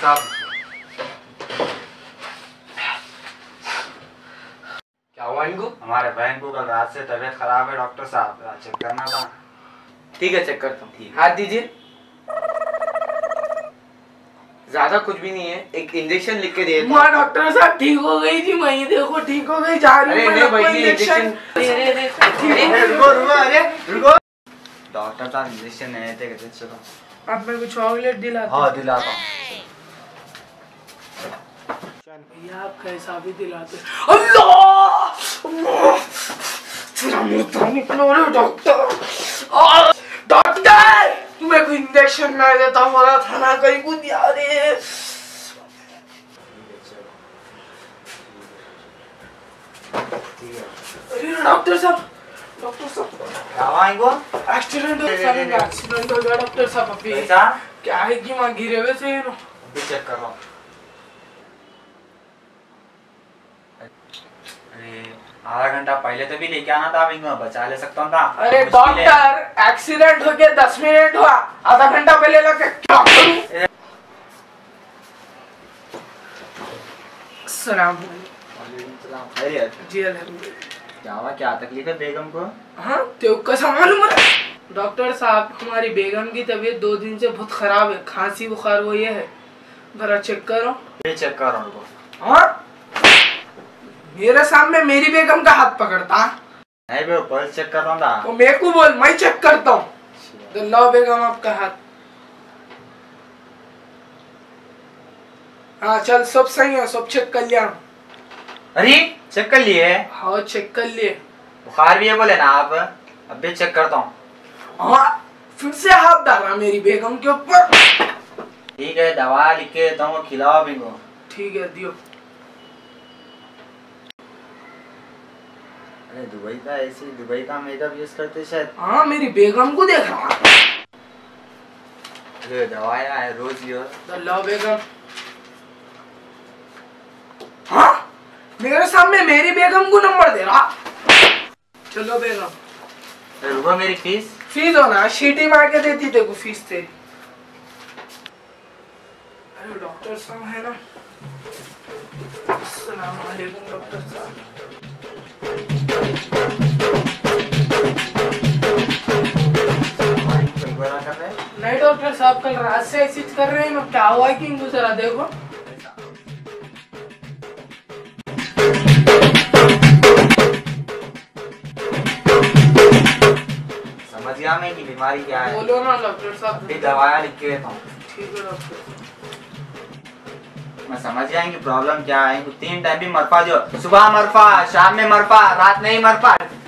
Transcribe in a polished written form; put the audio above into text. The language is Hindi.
साहब। क्या हुआ इनको? हमारे बहन को कल रात से तबीयत खराब है डॉक्टर साहब, चेक करना था। ठीक है, चेक करता हूँ। हाथ दीजिए। ज्यादा कुछ भी नहीं है, एक इंजेक्शन लिख के दिए। माँ डॉक्टर साहब ठीक हो गई जी, मैं देखो ठीक हो गई, जा रही हूँ। रुको डॉक्टर साहब, इंजेक्शन नहीं थे। चलो अब मेरे को चॉकलेट दिलाते। हाँ दिलाता हूँ। भैया आप कैसा भी दिलाते। अल्लाह तेरा मुंह निकलो रे डॉक्टर। डॉक्टर तुम्हें कोई इंजेक्शन नहीं देता बोला था ना, कहीं को दिया रे। डॉक्टर साहब, डॉक्टर साहब क्या हुआ इनको? एक्सीडेंट हो गया डॉक्टर साहब। अभी क्या है कि वहाँ गिरे हुए थे। अभी चेक कर रहा हूँ। अरे आधा घंटा पहले तो भी लेके आना था, अब इनको बचा ले सकता था। अरे डॉक्टर एक्सीडेंट हो गया, 10 मिनट हुआ, आधा घंटा पहले लगे क्या करूं? सलाम जी। अल्हम्दुलिल्लाह। क्या हुआ, क्या तकलीफ है बेगम को? हाँ तो कैसा मालूम है? डॉक्टर साहब हमारी बेगम की तबीयत 2 दिन से बहुत खराब है, खांसी बुखार वो ये है, जरा चेक करो। ये चेक कर रहा हूँ। हाँ मेरे सामने मेरी बेगम का हाथ पकड़ता। नहीं बे, पल्स चेक कर रहा था। तो मेरे को बोल, मैं चेक करता हूँ। तो लो बेगम आपका हाथ। हाँ चल सब सही है, सब चेक कर लिया। अरे चेक कर लिए? हाँ चेक कर लिए। बुखार भी है बोले ना आप? अब भी चेक करता हूँ। हाँ फिर से हाथ डाला मेरी बेगम के ऊपर। ठीक है, दवा लिख के देता हूँ, खिलाओ भी को। ठीक है दियो। अरे दुबई का ऐसे दुबई का मेकअप यूज करते शायद। हाँ मेरी बेगम को देख रहा। ये दवाया है रोज यूज। तो लो बेगम। हाँ मेरे सामने मेरी बेगम को नंबर दे रहा। चलो बेगम। रुको, मेरी फीस? फीस होना शीटी मार के देती तेरे को फीस तेरी। अरे डॉक्टर साहब है ना। अस्सलाम वालेकुम डॉक्टर साहब। नहीं डॉक्टर साहब कल रात से ऐसी कर रहे हैं, क्या हुआ कि इनको जरा देखो। समझ गया मैं कि बीमारी क्या है। बोलो ना डॉक्टर साहब। फिर दवाया लिख के देता हूँ। ठीक है डॉक्टर। मैं समझ गया कि प्रॉब्लम क्या है। 3 टाइम भी मरफा, जो सुबह मरफा, शाम में मरफा, रात नहीं मरफा।